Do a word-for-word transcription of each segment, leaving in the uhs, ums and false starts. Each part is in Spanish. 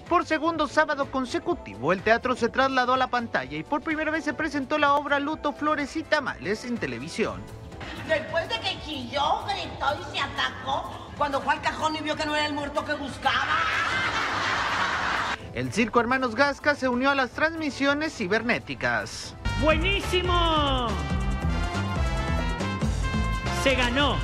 Por segundo sábado consecutivo, el teatro se trasladó a la pantalla y por primera vez se presentó la obra Luto, Flores y Tamales en televisión. Después de que chilló, gritó y se atacó, cuando fue al cajón y vio que no era el muerto que buscaba. El circo Hermanos Gasca se unió a las transmisiones cibernéticas. ¡Buenísimo! Se ganó.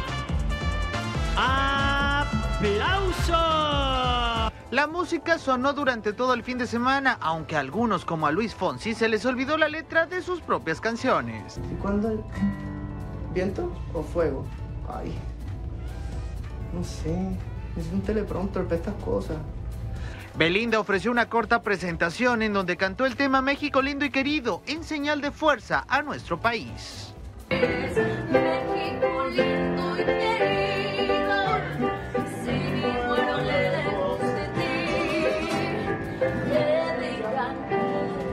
¡Aplauso! La música sonó durante todo el fin de semana, aunque a algunos, como a Luis Fonsi, se les olvidó la letra de sus propias canciones. ¿Y cuándo el viento o fuego? Ay, no sé, necesito un teleprompter para estas cosas. Belinda ofreció una corta presentación en donde cantó el tema México lindo y querido, en señal de fuerza a nuestro país. Es México lindo y querido, si muero lejos de ti, te digan que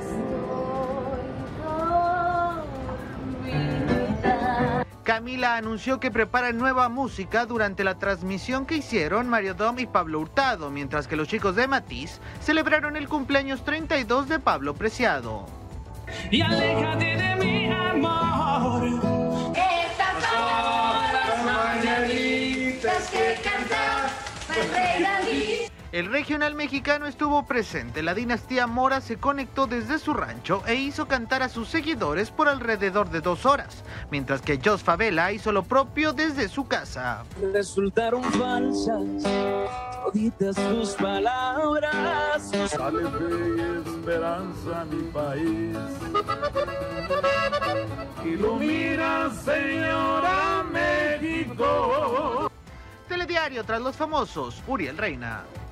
estoy dormida. Camila anunció que preparan nueva música durante la transmisión que hicieron Mario Dom y Pablo Hurtado, mientras que los chicos de Matiz celebraron el cumpleaños treinta y dos de Pablo Preciado. Y aléjate de mi amor. Estas son las mañanitas que canta el rey David. El regional mexicano estuvo presente. La dinastía Mora se conectó desde su rancho e hizo cantar a sus seguidores por alrededor de dos horas, mientras que Jos Favela hizo lo propio desde su casa. Resultaron falsas toditas tus palabras. Dale fe y esperanza a mi país. Ilumina, señora México. Telediario tras los famosos, Uriel Reina.